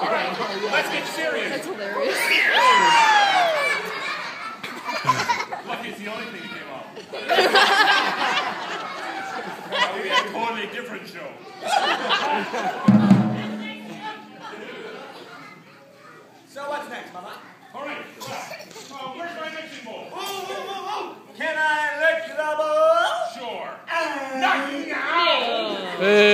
Let's get serious. That's hilarious. Lucky it's the only thing that came out. We had a totally different show. So what's next, Mama? All right. Where's my mixing bowl? Can I lick the bowl? Sure. Not now.